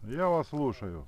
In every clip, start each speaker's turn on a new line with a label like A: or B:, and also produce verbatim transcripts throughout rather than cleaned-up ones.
A: Я вас слушаю.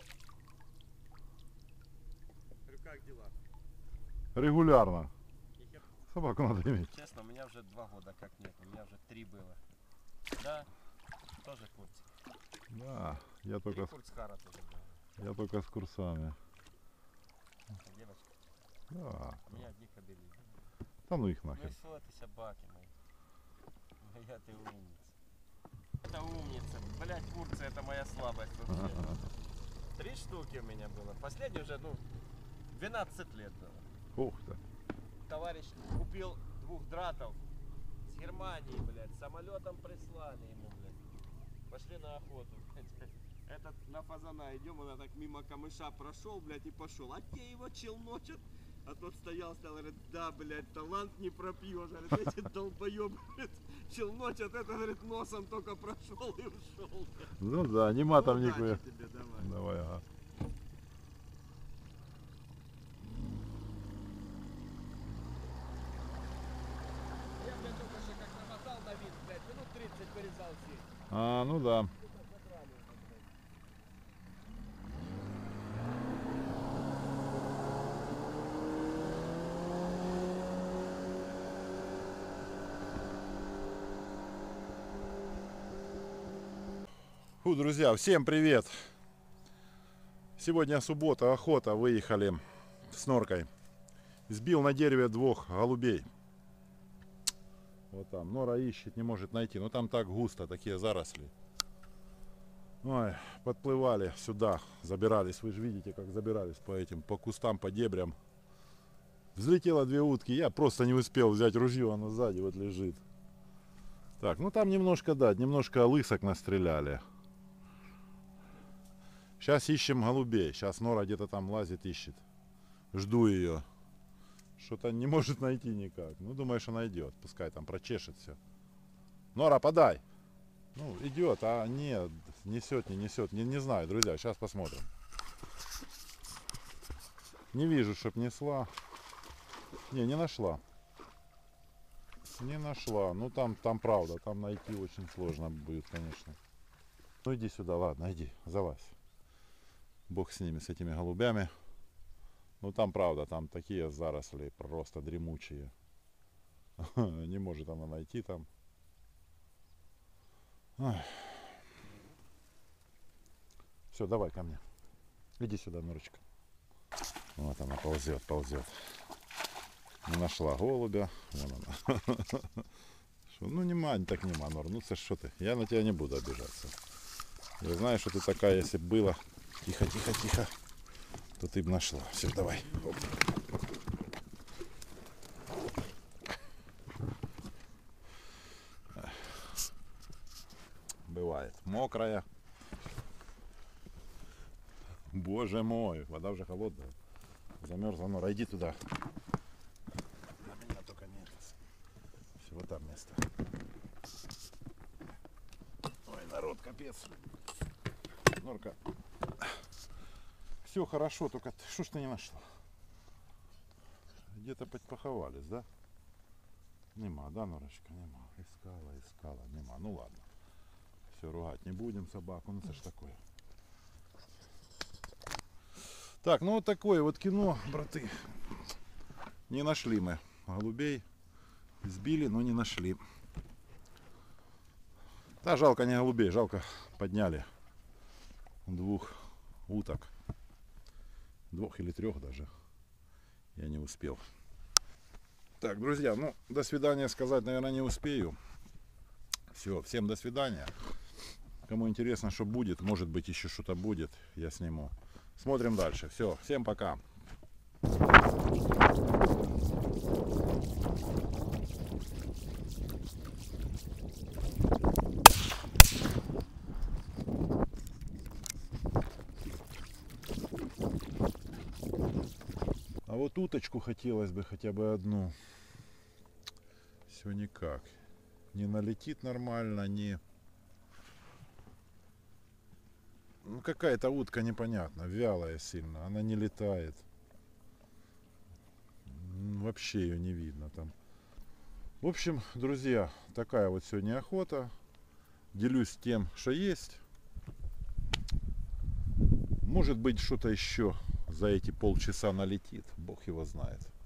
B: Как дела?
A: Регулярно. Собаку надо иметь.
B: Честно, у меня уже два года как нет, у меня уже три было. Да, тоже куртик.
A: Да, я только, с...
B: Курцхара тоже был.
A: я только с курсами.
B: Девочка.
A: Да.
B: У меня одни кобели.
A: Да ну их
B: Ну
A: нахер.
B: и что ты, собаки мои? Моя ты умница. Это умница. Блять, курцы, это моя слабость вообще. Три штуки у меня было. Последний уже, ну, двенадцать лет было.
A: Ух ты.
B: Товарищ купил двух дратов с Германии, блядь, самолетом прислали ему, блядь. Пошли на охоту, блядь. Этот на фазана идем, он так мимо камыша прошел, блядь, и пошел. А те его челночат. А тот стоял, стоял, говорит, да, блядь, талант не пропьешь. Говорит, эти долбоебы, блядь, челночат, это, говорит, носом только прошел и ушел.
A: Ну да, нема там
B: Ну,
A: никакой.
B: удачи тебе, давай.
A: Давай, ага.
B: Я, блядь, только что как намотал на вид, блядь, минут тридцать вырезал сеть.
A: А, ну да. Фу, друзья, всем привет! Сегодня суббота, охота, выехали с норкой. Сбил на дереве двух голубей. Вот там, нора ищет, не может найти. Но там так густо, такие заросли. Ой, подплывали сюда, забирались. Вы же видите, как забирались по этим, по кустам, по дебрям. Взлетело две утки, я просто не успел взять ружье, оно сзади вот лежит. Так, ну там немножко, да, немножко лысок настреляли. Сейчас ищем голубей. Сейчас нора где-то там лазит, ищет. Жду ее. Что-то не может найти никак. Ну, думаю, что найдет. Пускай там прочешет все. Нора, подай. Ну, идет, а нет, несет, не несет. Не, не знаю, друзья, сейчас посмотрим. Не вижу, чтоб несла. Не, не нашла. Не нашла. Ну, там, там правда, там найти очень сложно будет, конечно. Ну, иди сюда, ладно, иди, залазь. Бог с ними, с этими голубями. Ну там правда, там такие заросли просто дремучие. Не может она найти там. Все, давай ко мне. Иди сюда, Норочка. Вот она ползет, ползет. Не нашла голубя. Вон она. Шо, ну нема, так нема, Нор. Ну что ты? Я на тебя не буду обижаться. Я знаю, что ты такая, если бы было. Тихо, тихо, тихо. То ты бы нашла. Все, давай. Оп. Бывает. Мокрая. Боже мой. Вода уже холодная. Замерзла, Нора. Иди туда. На меня только не это. Всего там место. Ой, народ, капец. Норка. Все хорошо, только что ж ты не нашла? Где-то поховались, да? Нема, да, Норочка? Нема. Искала, искала, нема. Ну ладно. Все, ругать не будем собаку. Ну это ж такое. Так, ну вот такое вот кино, браты. Не нашли мы голубей. Сбили, но не нашли. Да, жалко не голубей, жалко подняли двух уток. Двух или трех даже. Я не успел. Так, друзья, ну, до свидания сказать, наверное, не успею. Все, всем до свидания. Кому интересно, что будет, может быть, еще что-то будет, я сниму. Смотрим дальше. Все, всем пока. А вот уточку хотелось бы хотя бы одну. Все никак. Не налетит нормально, не... Ну какая-то утка непонятно, вялая сильно, она не летает. Вообще ее не видно там. В общем, друзья, такая вот сегодня охота. Делюсь тем, что есть. Может быть, что-то еще за эти полчаса налетит. Бог его знает.